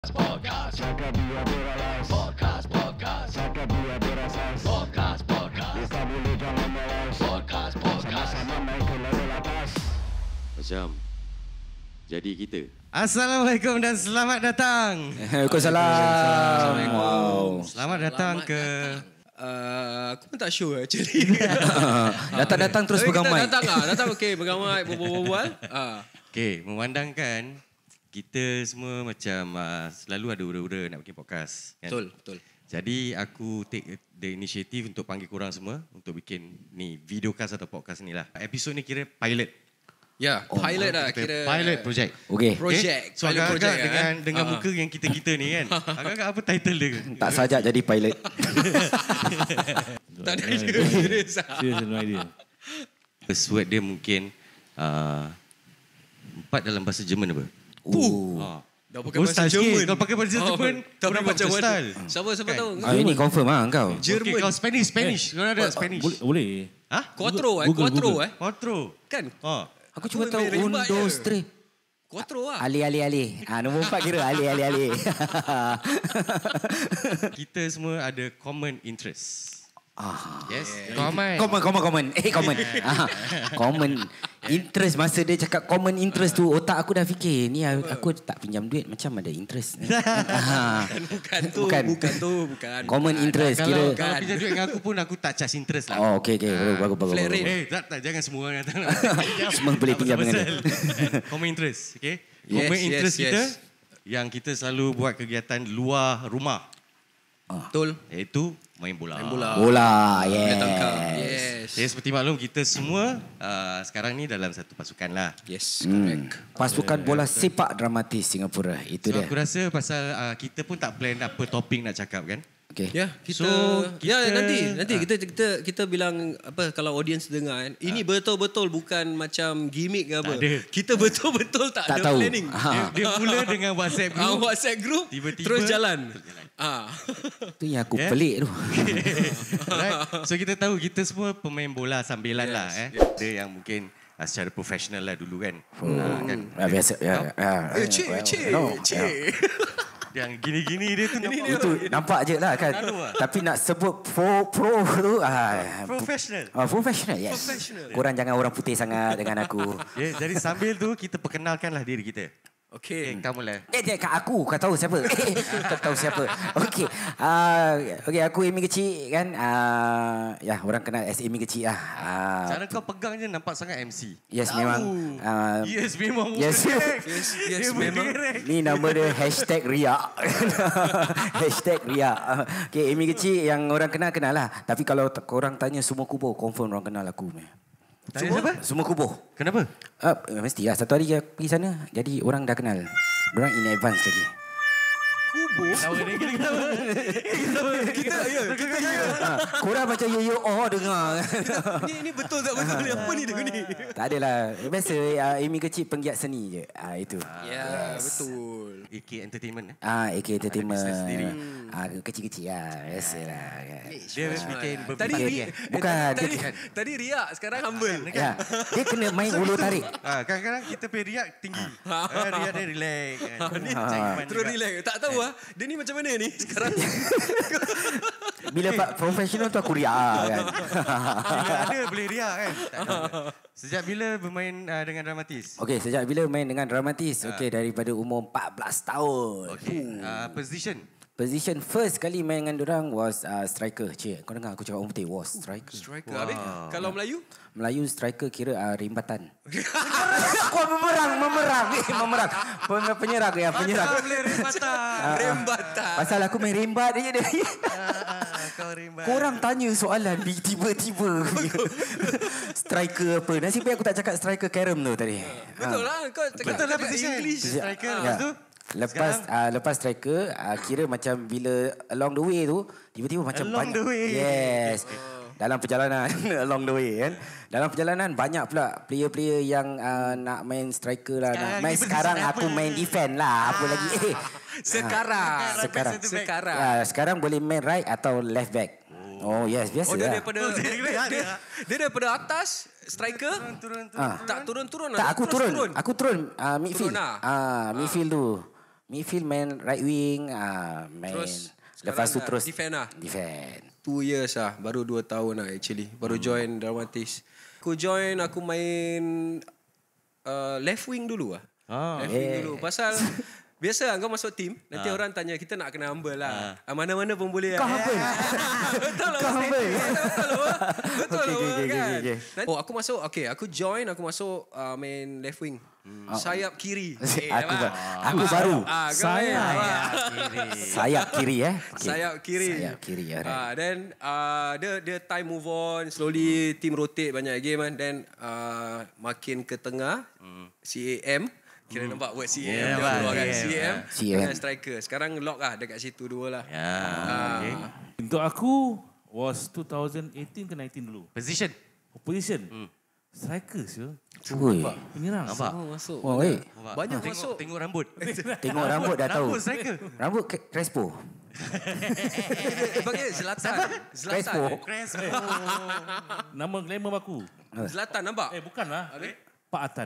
Podcast. Jaga dia reliance. Podcast. Jaga dia reliance. Podcast. Kita boleh jangan malas. Podcast. Sama-sama naik ke level atas. Macam jadi kita. Assalamualaikum dan selamat datang. Waalaikumsalam. Wow. Selamat datang ke Aku pun tak sure actually. datang terus pegang mic. Datang okey pegang mic berbual. Okey, memandangkan kita semua macam selalu ada ura-ura nak bikin podcast kan? Betul. Jadi aku take the initiative untuk panggil korang semua untuk bikin ni videocast atau podcast ni lah. Episod ni kira pilot. Ya, pilot lah kira. Pilot project. Okey. Project. So agak-agak dengan muka yang kita ni kan. Agak-agak apa title dia? Tak sajak jadi pilot. Tak ada idea. Serius no idea. First word dia mungkin 4 dalam bahasa Jerman apa? Dah pakai bahasa Jerman. Kau pakai bahasa Jerman. Tapi macam style. Siapa tahu. Ini confirm kau. Jerman. Kau Spanish. Kau ada Spanish. Boleh. Hah? Quattro. Kan? Aku cuma tahu 1, 2, 3. Quattro lah. Ali. Nombor 4 kira Ali. Kita semua ada common interest. Yes. Common. Common interest. Masa dia cakap common interest tu, otak aku dah fikir ni aku tak pinjam duit macam ada interest. Bukan. Common interest Kalau kira. pinjam duit dengan aku pun aku tak charge interest lah. Oh okey. Bagus. Flat rate. Tak jangan semua orang datang. Semua boleh pinjam dengan dia. Common interest, okey? Yes, Common interest yes. kita yang kita selalu buat kegiatan luar rumah. Betul. Iaitu main bola. Bola. Yes. Jadi seperti maklum kita semua sekarang ni dalam satu pasukan lah. Yes, correct. Pasukan bola sepak dramatis Singapura. Itu dia. Aku rasa pasal kita pun tak plan apa topik nak cakap kan. Okey. Ya, nanti kita bilang apa kalau audience dengar kan. Ini betul-betul bukan macam gimmick ke apa. Kita betul-betul tak ada tahu. planning. Dia mula dengan WhatsApp group. WhatsApp group Tiba-tiba terus jalan. Itu yang aku pelik tu. Right. So kita tahu kita semua pemain bola sambilan lah. Dia yang mungkin secara profesional lah dulu kan. Kan? Biasa. Cik. Yang gini-gini dia tu nampak. Itu nampak je lah kan. Tapi nak sebut pro tu Professional. Professional, yes. Korang jangan orang putih sangat dengan aku. Jadi sambil tu kita perkenalkanlah diri kita. Okey. Kamu lah. Kat aku, kau tahu siapa? Kau tahu siapa? Okey. Okey, aku Amy kecil kan. Orang kenal as Amy kecil lah. Cara kau pegang je nampak sangat MC. Yes, memang. Yes, memang. Yes, memang. Ni nama dia #riak. #riak. Okey, Amy kecil yang orang kenal lah. Tapi kalau korang tanya semua kubur, confirm orang kenal aku. Semua kubur. Kenapa? Mestilah satu hari dia pergi sana. Jadi orang dah kenal. Orang in advance lagi. Kubur. Kita Korang macam dengar. Ini betul tak betul? Apa ni dia ni? Tak adalah. Biasa Amy kecil penggiat seni je. Itu. Ya, betul. AK Entertainment. AK Entertainment. Ada sendiri. Kecil-kecil lah. Biasalah. Dia bikin Bukan. Tadi riak, sekarang humble. Ya. Dia kena main ulu tarik. Kadang-kadang kita pergi riak tinggi. Riak dia relax. Terus relax. Tak tahu dia ni macam mana ni sekarang. Bila profesional tu aku riak kan. Bila ada boleh riak kan. Sejak bila bermain dengan dramatis? Okey, sejak bila main dengan dramatis? Okey, daripada umur 14 tahun. Okey. Position first kali main dengan dorang was striker. Cik, kau dengar aku cakap orang putih was striker. Striker. Habis kalau Melayu? Melayu striker kira rimbatan. Kau memerang. Penyerang. Boleh Rembatan. Pasal aku main rimbat dia. Kau rimbat. Korang tanya soalan tiba-tiba. Striker apa? Nasib baik aku tak cakap striker carom tu tadi. Betul lah. Kau cakap position English. Striker. Lepas tu? Lepas striker, kira macam bila along the way tu, tiba-tiba macam along the way. Yes. Dalam perjalanan along the way kan. Dalam perjalanan banyak pula player-player yang nak main striker lah. Sekarang aku main defend lah. Apa lagi? Sekarang. Sekarang boleh main right atau left back. Oh yes, biasa dia lah. Dia daripada atas striker turun. Tak turun. Tak, aku turun midfield. Turun lah. Midfield tu. Midfield main right wing, main. Terus Lepas tu terus defend lah. Defend. 2 years lah. Baru 2 tahun lah actually. Baru join Dramatis. Aku main left wing dulu lah. Left wing dulu. Pasal biasa kau masuk team, nanti orang tanya kita nak kena humble lah. Mana-mana pun boleh. Kau humble? Betul lah. Kau humble? Betul lah kan. Okay. Aku masuk, aku masuk main left wing. Sayap kiri. Aku baru. Sayap kiri. Sayap kiri. Sayap kiri. Then dia time move on, slowly team rotate banyak game kan. Then makin ke tengah, CAM. Kira nampak word CAM. CAM. Dan striker. Sekarang lock lah dekat situ dua lah. Okay. Untuk aku was 2018 ke 19 dulu. Position. Striker sure. Penyerang. Nampak? Masuk. Banyak masuk. Tengok rambut. Tengok rambut dah tahu. Rambut striker. Rambut Crespo. Panggil Zlatan. Crespo. Nama glamour aku. Zlatan nampak? Bukan lah. Pak Atan.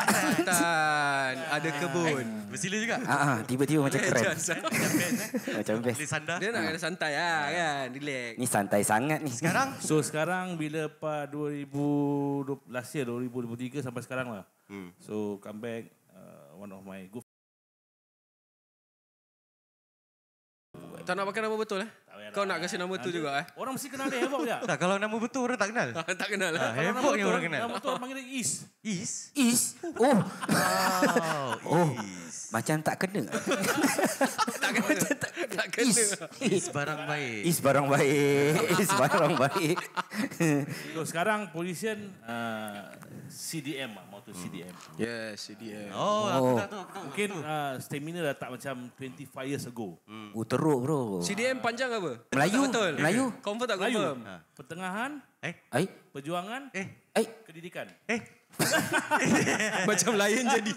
Ada kebun. Bersila juga. Tiba-tiba macam keren. Macam best. Dia nak kena santai lah kan. Relax. Ni santai sangat ni. Sekarang bila Pak last year 2023 sampai sekarang lah. So come back one of my good. Tak nak pakai nama betul Kau nak kasi nama tu juga Orang mesti kenal dia Havoc je. Tak, kalau nama betul orang tak kenal. Tak kenal lah. Havoc yang orang kenal. Nama betul orang panggil dia Is. Is? Oh. Is. Macam tak kena. Tak kena. Is barang baik. Is barang baik. So sekarang position CDM lah. Motor CDM. Yes, CDM. Aku tak tahu. Mungkin stamina dah tak macam 25 years ago. Teruk bro. CDM panjang apa? Melayu. Betul. Melayu. Confirm tak confirm? Pertengahan. Perjuangan. Pendidikan. Macam lain jadi.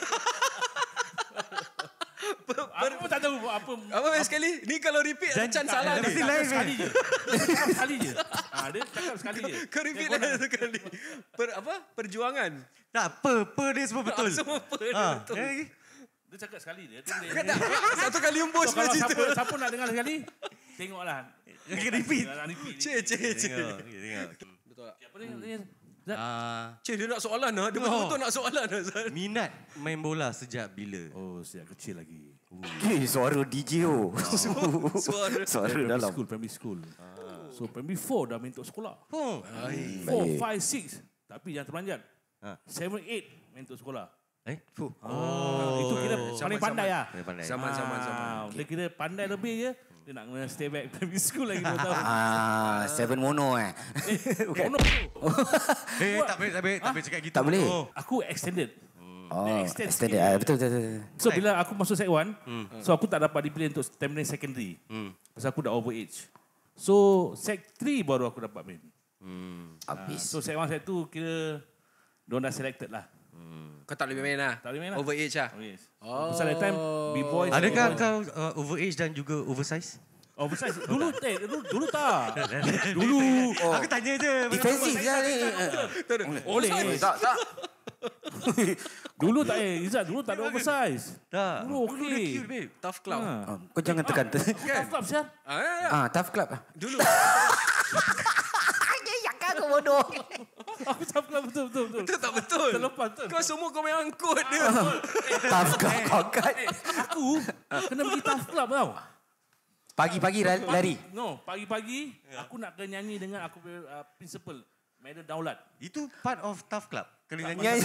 Aku pun tak tahu apa sekali? Ni kalau repeat macam salah ni. Mesti lain sekali je. Sekali je. Dia cakap sekali je. Kau repeat dah sekali. Perjuangan. Tak, dia semua betul. Semua betul. Dia cakap sekali je. Satu kali embus Kalau cerita. siapa nak dengar sekali, tengoklah. Repeat. Cik. Betul. Apa dia? Cik, dia nak soalan lah. Dia betul-betul nak soalan lah. Minat main bola sejak bila? Sejak kecil lagi. Suara DJ Suara dalam Primary school. So primary 4 dah main untuk sekolah. 4, 5, 6. Tapi yang terperanjat 7, 8 main untuk sekolah. Itu kira paling pandai lah. Zaman. Dia kira pandai lebih je. Dia nak kena stay back primary school lagi 2 tahun. 7 mono Mono. Tak boleh cakap gitu. Tak boleh. Aku extended. Extended. Betul. So bila aku masuk Sec 1, so aku tak dapat dipilih untuk terminate secondary. Pasal aku dah overage. So Sec 3 baru aku dapat main. Habis. So Sec 1, Sec 2 kira diorang dah selected lah. Kau tak boleh main lah? Tak boleh main lah. Overage lah? Yes. Pasal that time, B-boys... Adakah kau overage dan juga oversize? Oversize? Dulu tak. Dulu. Aku tanya je. Defensif lah ni. Boleh. Tak. Dulu tak Izzat. Dulu tak ada oversize. Tak. Dulu okey. Tough club. Kau jangan tekan. Tough club siap. Tough club. Dulu. Aku bodoh. Aku tough club betul. Betul tak betul? Terlepas. Kau semua kau main angkut dia. Tough club kau kan. Aku kena pergi tough club tau. Pagi-pagi lari. No, pagi-pagi aku nak kena nyanyi dengan aku principal. Madam Daulat. Itu part of tough club. Kena nyanyi.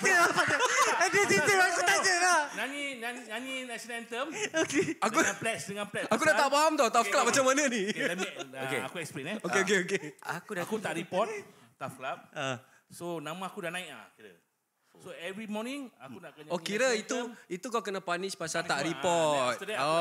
Dia aku tanya lah. Nyanyi national anthem. Okay. Dengan pledge. Aku dah tak faham tau tough club macam mana ni. Aku explain Okay. Aku tak report tough club. So nama aku dah naik kira. So every morning aku nak kena. Kira itu kau kena punish pasal tak report.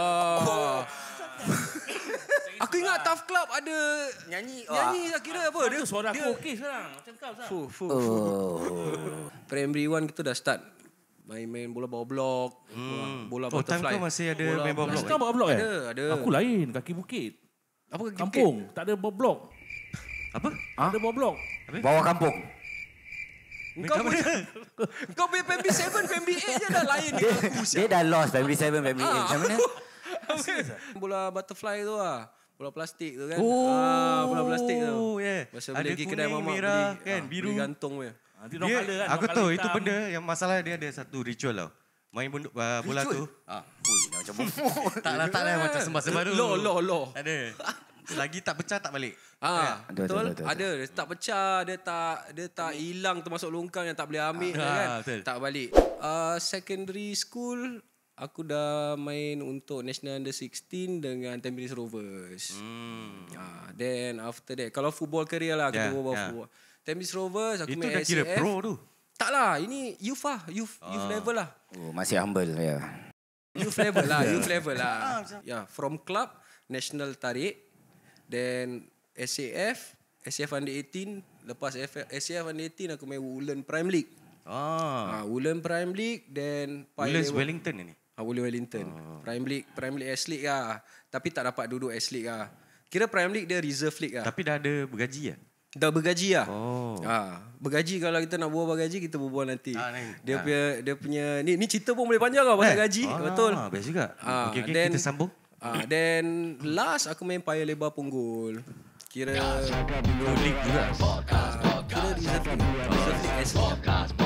Aku ingat tough club ada nyanyi kira apa dia. Suara aku okey sekarang. Macam kau Primary 1 kita dah start main bola bawah blok, bola butterfly. Time kau masih ada main bawah blok? Kau bawah blok Ada. Aku lain, kaki bukit. Apa kaki Kampung, tak ada bawah blok. Apa? Ada bawah blok. Bawah kampung. Kau punya Family 7, Family 8 je dah lain dengan aku. Dia dah lost Family 7, Family 8. Macam mana? Bola butterfly tu lah. Bola plastik tu kan. Oh, bola plastik tu. Yeah. Masa Ada beli pergi kedai kuning, mamak merah, beli, kan, biru. Beli gantung punya. Aku tahu itu benda yang masalah dia ada satu ritual tau. Main bola tu. Ui, dah macam bomoh. Tak lah macam sembah-sembah tu. Loh. Ada. Selagi tak pecah tak balik. Betul. Ada. Dia tak pecah, dia tak hilang termasuk longkang yang tak boleh ambil kan. Betul. Tak balik. Secondary school aku dah main untuk National Under 16 dengan Tampines Rovers. Then after that, kalau football career lah, kita berbual football. Tampines Rovers, aku main SAF. Itu dah kira pro tu. Tak lah, ini youth lah. Youth level lah. Oh, masih humble ya. Youth level lah. Yeah, from club, National tarik. Then SAF Under 18. Lepas SAF Under 18, aku main Uban Prime League. Uban Prime League, then Uban Wellington ni. Uban Wellington. Prime League S League lah. Tapi tak dapat duduk S League lah. Kira Prime League dia reserve league lah. Tapi dah ada bergaji lah. Dah bergaji lah. Bergaji, kalau kita nak berbual gaji, kita berbual nanti. Dia punya ni cerita pun boleh panjang lah pasal gaji. Betul. Best juga. Okay, then, kita sambung. Then last aku main Paya Lebar Punggol. Kira league juga. Kira reserve league S League.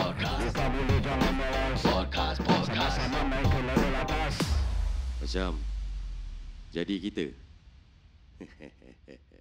Macam jadi kita.